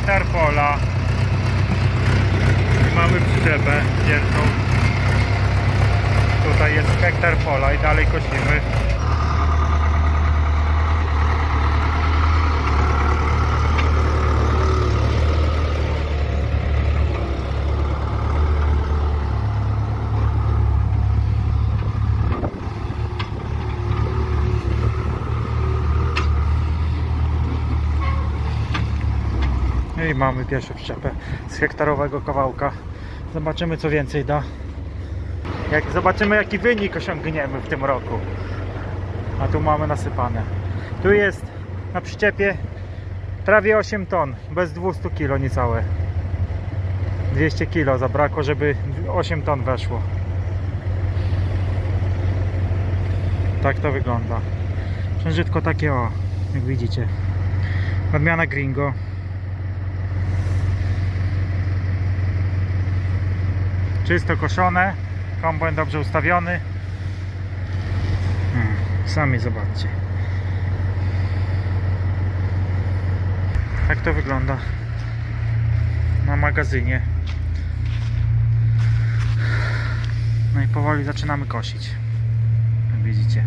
hektar pola i mamy przyczepę wielką. Tutaj jest hektar pola i dalej kosimy. No i mamy pierwszą przyczepę z hektarowego kawałka. Zobaczymy, co więcej da. Zobaczymy, jaki wynik osiągniemy w tym roku. A tu mamy nasypane. Tu jest na przyczepie prawie 8 ton, bez 200 kg niecałe. 200 kg zabrakło, żeby 8 ton weszło. Tak to wygląda. Przężytko takie, o, jak widzicie. Odmiana Gringo. Czysto koszone, kombajn dobrze ustawiony. Sami zobaczcie. Tak to wygląda na magazynie. No i powoli zaczynamy kosić, jak widzicie.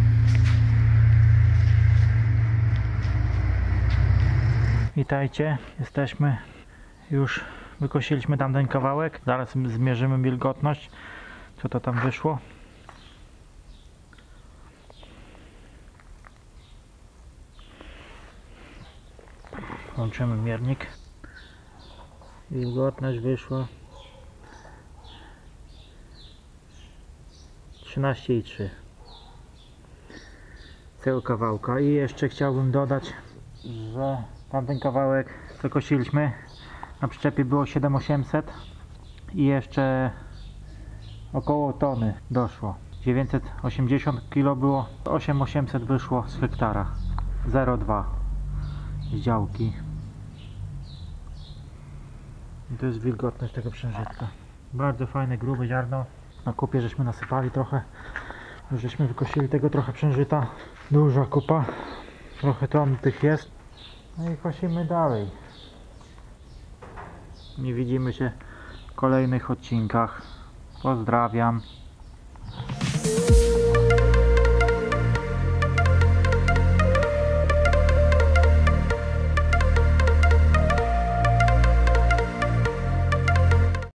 Witajcie, jesteśmy już. Wykosiliśmy tamten kawałek. Zaraz zmierzymy wilgotność, co to tam wyszło. Włączymy miernik. Wilgotność wyszła 13,3 całego kawałka. I jeszcze chciałbym dodać, że tamten kawałek, co kosiliśmy, na przyczepie było 7800 i jeszcze około tony doszło. 980 kg było, 8800 wyszło z hektara. 0,2 z działki. I to jest wilgotność tego przężytka. Bardzo fajne, grube ziarno. Na kupie żeśmy nasypali trochę. Już żeśmy wykosili tego trochę przężyta. Duża kupa. Trochę ton tych jest. No i kosimy dalej. I widzimy się w kolejnych odcinkach. Pozdrawiam.